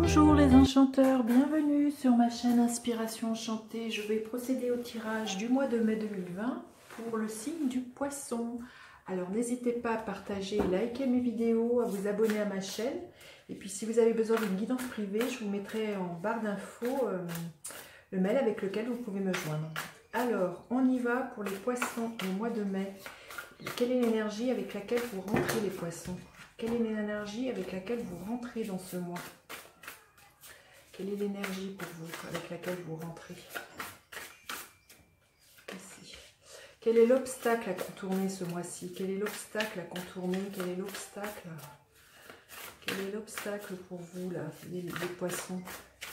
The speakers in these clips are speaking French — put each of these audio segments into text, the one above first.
Bonjour les enchanteurs, bienvenue sur ma chaîne Inspiration Enchantée. Je vais procéder au tirage du mois de mai 2020 pour le signe du poisson. Alors n'hésitez pas à partager, liker mes vidéos, à vous abonner à ma chaîne. Et puis si vous avez besoin d'une guidance privée, je vous mettrai en barre d'infos le mail avec lequel vous pouvez me joindre. Alors on y va pour les poissons au mois de mai. Quelle est l'énergie avec laquelle vous rentrez les poissons? Quelle est l'énergie avec laquelle vous rentrez dans ce mois? Quelle est l'énergie pour vous avec laquelle vous rentrez? Ici. Quel est l'obstacle à contourner ce mois-ci? Quel est l'obstacle à contourner? Quel est l'obstacle? Quel est l'obstacle pour vous, là, les poissons?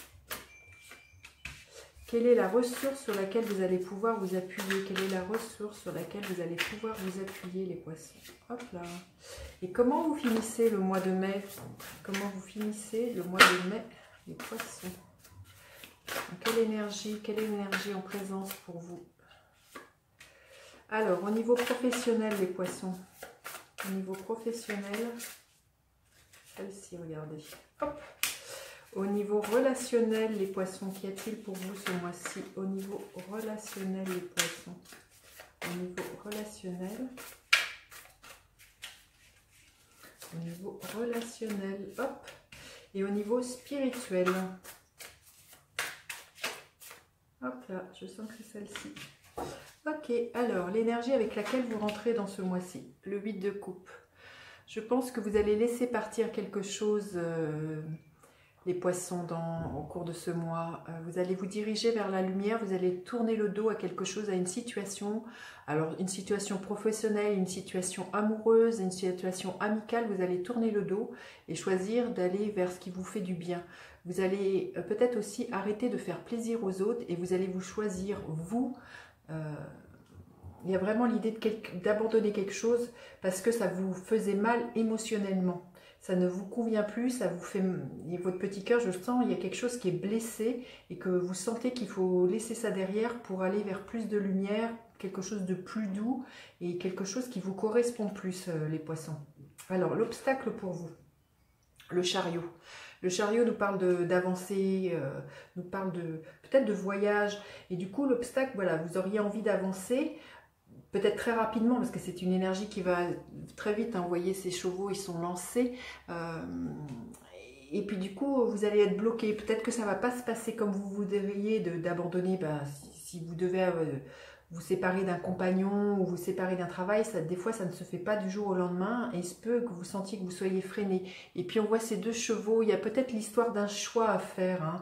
Quelle est la ressource sur laquelle vous allez pouvoir vous appuyer? Quelle est la ressource sur laquelle vous allez pouvoir vous appuyer, les poissons? Hop là. Et comment vous finissez le mois de mai? Comment vous finissez le mois de mai, les poissons? Quelle est l'énergie en présence pour vous? Alors, au niveau professionnel, les poissons. Au niveau professionnel, celle-ci, regardez. Hop. Au niveau relationnel, les poissons, qu'y a-t-il pour vous ce mois-ci? Au niveau relationnel, les poissons. Au niveau relationnel. Au niveau relationnel, hop. Et au niveau spirituel. Hop là, je sens que c'est celle-ci. Ok, alors, l'énergie avec laquelle vous rentrez dans ce mois-ci. Le 8 de coupe. Je pense que vous allez laisser partir quelque chose... les poissons au cours de ce mois. Vous allez vous diriger vers la lumière, vous allez tourner le dos à quelque chose, à une situation. Alors une situation professionnelle, une situation amoureuse, une situation amicale, vous allez tourner le dos et choisir d'aller vers ce qui vous fait du bien. Vous allez peut-être aussi arrêter de faire plaisir aux autres et vous allez vous choisir, vous. Il y a vraiment l'idée d'abandonner quelque chose parce que ça vous faisait mal émotionnellement. Ça ne vous convient plus, ça vous fait... Votre petit cœur, je sens, il y a quelque chose qui est blessé et que vous sentez qu'il faut laisser ça derrière pour aller vers plus de lumière, quelque chose de plus doux et quelque chose qui vous correspond plus, les poissons. Alors, l'obstacle pour vous, le chariot. Le chariot nous parle d'avancer, nous parle peut-être de voyage. Et du coup, l'obstacle, voilà, vous auriez envie d'avancer, peut-être très rapidement, parce que c'est une énergie qui va très vite, hein, vous voyez, ces chevaux, ils sont lancés, et puis du coup, vous allez être bloqué, peut-être que ça ne va pas se passer comme vous voudriez d'abandonner, ben, si vous devez vous séparer d'un compagnon, ou vous séparer d'un travail, des fois ça ne se fait pas du jour au lendemain, et il se peut que vous sentiez que vous soyez freiné, et puis on voit ces deux chevaux, il y a peut-être l'histoire d'un choix à faire, hein.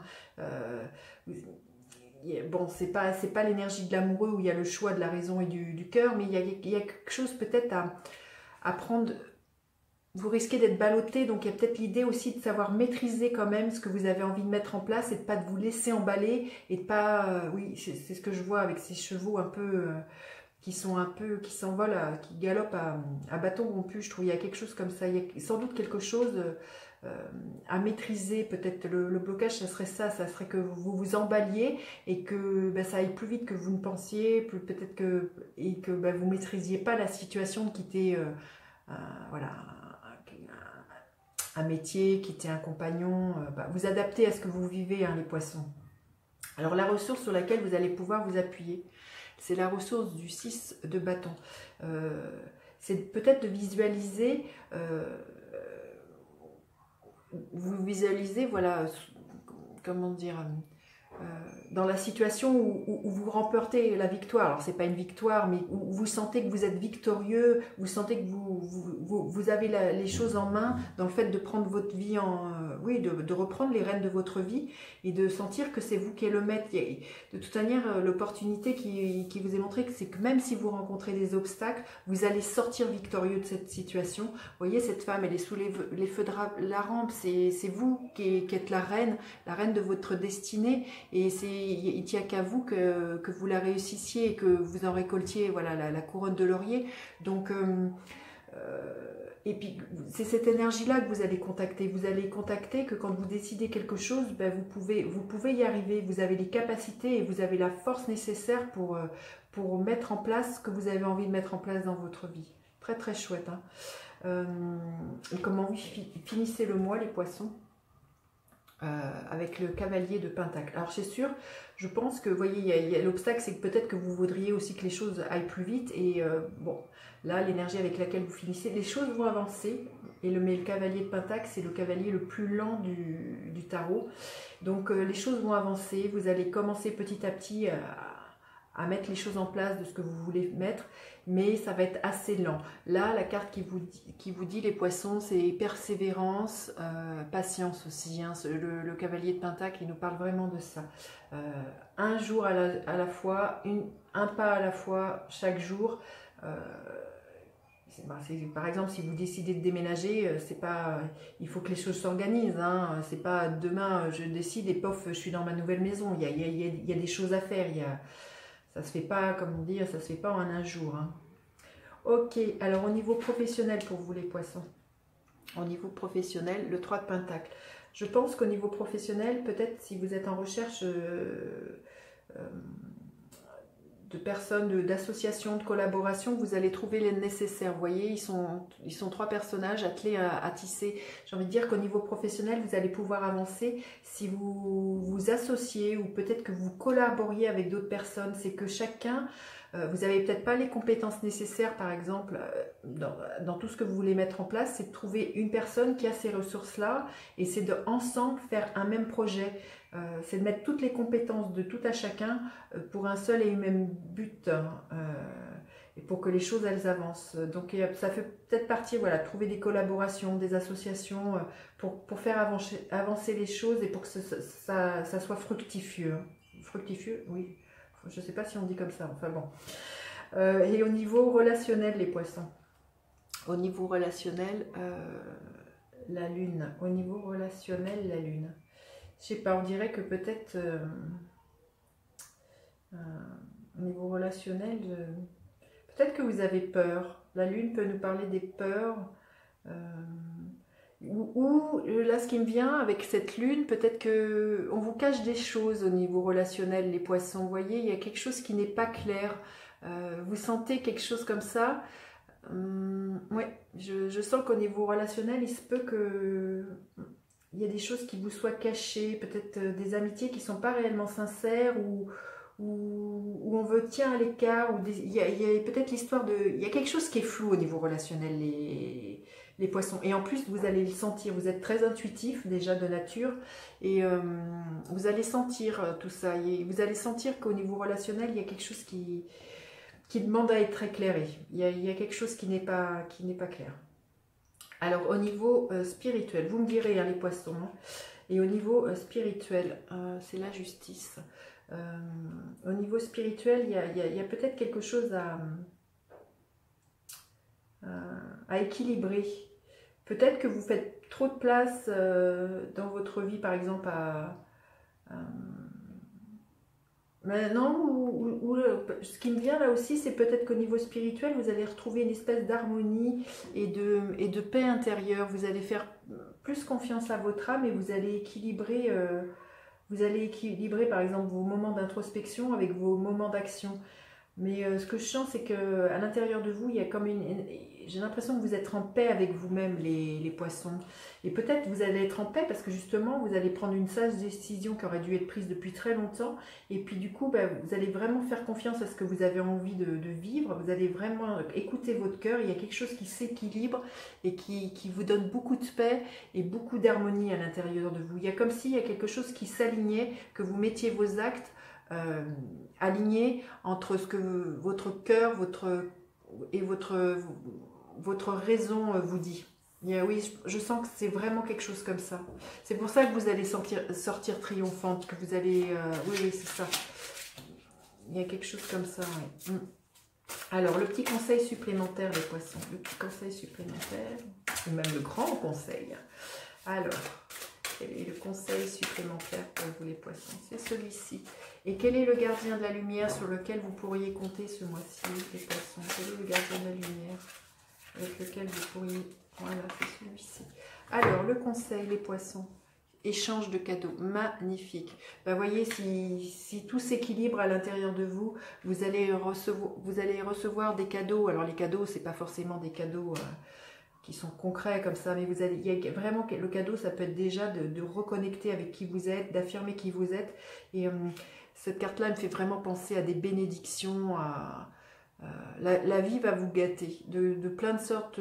Bon, c'est pas l'énergie de l'amoureux où il y a le choix de la raison et du cœur, mais il y a quelque chose peut-être à prendre. Vous risquez d'être ballotté, donc il y a peut-être l'idée aussi de savoir maîtriser quand même ce que vous avez envie de mettre en place et de pas de vous laisser emballer et de pas... oui, c'est ce que je vois avec ces chevaux un peu... qui s'envolent, qui galopent à bâton rompu. Je trouve qu'il y a quelque chose comme ça. Il y a sans doute quelque chose... à maîtriser, peut-être le blocage, ça serait que vous vous emballiez et que ça aille plus vite que vous ne pensiez, peut-être que vous ne maîtrisiez pas la situation de quitter voilà, un métier, quitter un compagnon, vous adaptez à ce que vous vivez, hein, les poissons. Alors la ressource sur laquelle vous allez pouvoir vous appuyer, c'est la ressource du 6 de bâton. C'est peut-être de visualiser... vous visualisez, voilà, comment dire, dans la situation où vous remportez la victoire. Alors, c'est pas une victoire, mais où vous sentez que vous êtes victorieux, vous sentez que vous avez les choses en main dans le fait de prendre votre vie oui, de reprendre les rênes de votre vie et de sentir que c'est vous qui êtes le maître. De toute manière, l'opportunité qui vous est montrée, c'est que même si vous rencontrez des obstacles, vous allez sortir victorieux de cette situation. Vous voyez, cette femme, elle est sous les feux de la rampe, c'est vous qui êtes la reine de votre destinée. Et il ne tient qu'à vous que vous la réussissiez et que vous en récoltiez, voilà, la couronne de laurier. Donc, et puis, c'est cette énergie-là que vous allez contacter. Vous allez contacter que quand vous décidez quelque chose, vous pouvez y arriver. Vous avez les capacités et vous avez la force nécessaire pour mettre en place ce que vous avez envie de mettre en place dans votre vie. Très, très chouette, hein. Et comment vous finissez le mois, les poissons? avec le cavalier de Pentacle. Alors c'est sûr, je pense que, vous voyez, il y a l'obstacle, c'est que peut-être que vous voudriez aussi que les choses aillent plus vite. Et bon, là, l'énergie avec laquelle vous finissez, les choses vont avancer. Et mais le cavalier de Pentacle, c'est le cavalier le plus lent du tarot. Donc les choses vont avancer, vous allez commencer petit à petit à mettre les choses en place de ce que vous voulez mettre, mais ça va être assez lent. Là, la carte qui vous dit les poissons, c'est persévérance, patience aussi. Hein. Le cavalier de Pentacle, il nous parle vraiment de ça. Un jour à la fois, un pas à la fois, chaque jour. Par exemple, si vous décidez de déménager, c'est pas, il faut que les choses s'organisent. Hein. C'est pas demain, je décide et pof, je suis dans ma nouvelle maison. Il y a des choses à faire. Ça se fait pas, comme dire, ça se fait pas en un jour. Hein. Ok, alors au niveau professionnel pour vous les poissons, au niveau professionnel, le 3 de Pentacle. Je pense qu'au niveau professionnel, peut-être si vous êtes en recherche de personnes, d'associations, de collaboration, vous allez trouver les nécessaires. Vous voyez, ils sont 3 personnages attelés à tisser. J'ai envie de dire qu'au niveau professionnel, vous allez pouvoir avancer si vous vous associez ou peut-être que vous collaboriez avec d'autres personnes. C'est que chacun, vous n'avez peut-être pas les compétences nécessaires, par exemple, dans tout ce que vous voulez mettre en place, c'est de trouver une personne qui a ces ressources-là et c'est de ensemble faire un même projet. C'est de mettre toutes les compétences de tout à chacun pour un seul et même but et pour que les choses elles avancent. Donc ça fait peut-être partie, voilà, trouver des collaborations, des associations pour faire avancer les choses et pour que ça soit fructifieux. Fructifieux, oui. Je ne sais pas si on dit comme ça, enfin bon. Et au niveau relationnel, les poissons. Au niveau relationnel, la lune. Au niveau relationnel, la lune. Je sais pas, on dirait que peut-être au niveau relationnel, peut-être que vous avez peur. La lune peut nous parler des peurs. Ou là, ce qui me vient avec cette lune, peut-être que on vous cache des choses au niveau relationnel, les poissons. Vous voyez, il y a quelque chose qui n'est pas clair. Vous sentez quelque chose comme ça. Ouais, je sens qu'au niveau relationnel, il se peut que il y a des choses qui vous soient cachées, peut-être des amitiés qui ne sont pas réellement sincères ou on veut tient à l'écart. Il y a peut-être l'histoire de... Il y a quelque chose qui est flou au niveau relationnel, les poissons. Et en plus, vous allez le sentir. Vous êtes très intuitif déjà de nature et vous allez sentir tout ça. Et vous allez sentir qu'au niveau relationnel, il y a quelque chose qui demande à être éclairé. Il y a quelque chose qui n'est pas clair. Alors, au niveau spirituel, vous me direz, hein, les poissons, hein, et au niveau spirituel, c'est la justice. Au niveau spirituel, il y a peut-être quelque chose à équilibrer. Peut-être que vous faites trop de place dans votre vie, par exemple, maintenant, ce qui me vient là aussi, c'est peut-être qu'au niveau spirituel, vous allez retrouver une espèce d'harmonie et de paix intérieure. Vous allez faire plus confiance à votre âme et vous allez équilibrer, par exemple vos moments d'introspection avec vos moments d'action. Mais ce que je sens, c'est qu'à l'intérieur de vous, il y a comme j'ai l'impression que vous êtes en paix avec vous-même, les poissons. Et peut-être vous allez être en paix parce que justement, vous allez prendre une sage décision qui aurait dû être prise depuis très longtemps. Et puis du coup, vous allez vraiment faire confiance à ce que vous avez envie de vivre. Vous allez vraiment écouter votre cœur. Il y a quelque chose qui s'équilibre et qui vous donne beaucoup de paix et beaucoup d'harmonie à l'intérieur de vous. Il y a comme s'il y a quelque chose qui s'alignait, que vous mettiez vos actes alignés entre ce que votre cœur et votre raison vous dit. Oui, je sens que c'est vraiment quelque chose comme ça. C'est pour ça que vous allez sortir triomphante, que vous allez... oui, c'est ça. Il y a quelque chose comme ça, oui. Alors, le petit conseil supplémentaire, les poissons. Le petit conseil supplémentaire, ou même le grand conseil. Alors, quel est le conseil supplémentaire pour vous, les poissons? C'est celui-ci. Et quel est le gardien de la lumière sur lequel vous pourriez compter ce mois-ci, les poissons? Quel est le gardien de la lumière avec lequel vous pourriez... Voilà, c'est celui-ci. Alors, le conseil, les poissons. Échange de cadeaux. Magnifique. Ben, voyez, si tout s'équilibre à l'intérieur de vous, vous allez recevoir des cadeaux. Alors, les cadeaux, c'est pas forcément des cadeaux qui sont concrets comme ça, mais vous allez, il y a vraiment le cadeau, ça peut être déjà de reconnecter avec qui vous êtes, d'affirmer qui vous êtes. Et cette carte-là me fait vraiment penser à des bénédictions, la vie va vous gâter de plein de sortes,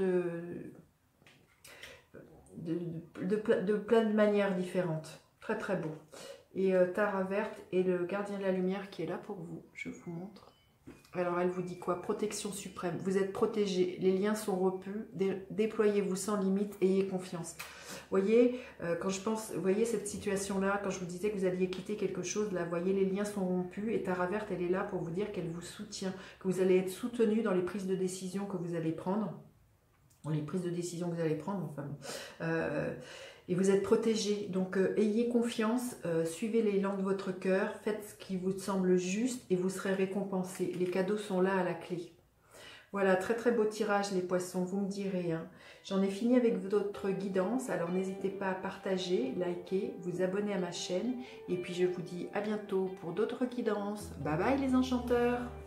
de plein de manières différentes. Très très beau. Et Tara verte et le gardien de la lumière qui est là pour vous, je vous montre. Alors, elle vous dit quoi? Protection suprême. Vous êtes protégé. Les liens sont rompus. Déployez-vous sans limite. Ayez confiance. Voyez, quand je pense, vous voyez cette situation-là, quand je vous disais que vous alliez quitter quelque chose, là, vous voyez, les liens sont rompus. Et Tara verte, elle est là pour vous dire qu'elle vous soutient, que vous allez être soutenu dans les prises de décision que vous allez prendre. Dans les prises de décision que vous allez prendre, enfin. Et vous êtes protégé, donc ayez confiance, suivez l'élan de votre cœur, faites ce qui vous semble juste et vous serez récompensé. Les cadeaux sont là à la clé. Voilà, très très beau tirage les poissons, vous me direz. Hein. J'en ai fini avec votre guidance, alors n'hésitez pas à partager, liker, vous abonner à ma chaîne. Et puis je vous dis à bientôt pour d'autres guidances. Bye bye les enchanteurs!